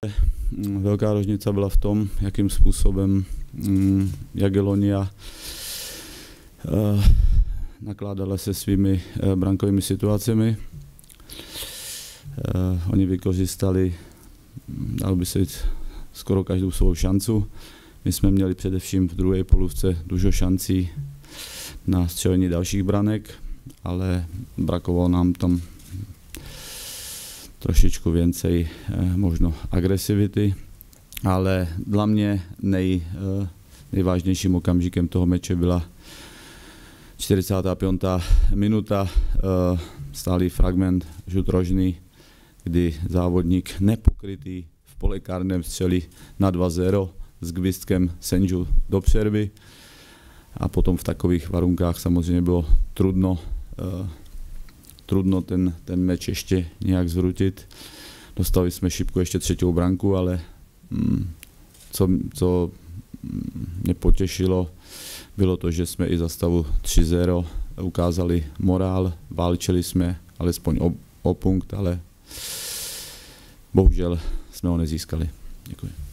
Velká rožnica byla v tom, jakým způsobem Jagiellonia nakládala se svými brankovými situacemi. Oni vykořistali, dalo by se říct, skoro každou svou šancu. My jsme měli především v druhé polovce dużo šancí na střelení dalších branek, ale brakovalo nám tam trošičku więcej možno agresivity, ale dla mě nejvážnějším okamžikem toho meče byla 45. minuta, stálý fragment žut rožný, kdy závodník nepokrytý v pole karném střelí na 2-0 s gvizdkem sędziu do přervy a potom v takových varunkách samozřejmě bylo trudno ten meč ještě nějak zvrutit. Dostali jsme šipku ještě třetou branku, ale co mě potěšilo, bylo to, že jsme i za stavu 3-0 ukázali morál, válčili jsme alespoň o punkt, ale bohužel jsme ho nezískali. Děkuji.